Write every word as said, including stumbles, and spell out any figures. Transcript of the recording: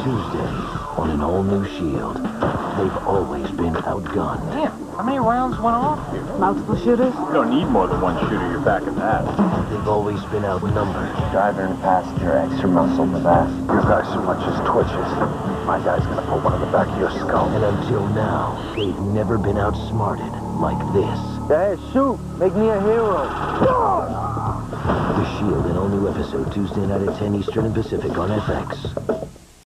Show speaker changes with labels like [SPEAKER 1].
[SPEAKER 1] Tuesday, on an all-new Shield, they've always been outgunned.
[SPEAKER 2] Damn, how many rounds went off here?
[SPEAKER 3] Multiple shooters?
[SPEAKER 2] You don't need more than one shooter, you're back at that.
[SPEAKER 1] They've always been outnumbered.
[SPEAKER 4] Driver and passenger, extra muscle in the back.
[SPEAKER 5] Your guy so much as twitches. My guy's gonna put one in the back of your skull.
[SPEAKER 1] And until now, they've never been outsmarted like this.
[SPEAKER 4] Hey, shoot! Make me a hero!
[SPEAKER 1] The Shield, an all-new episode, Tuesday night at ten Eastern and Pacific on F X.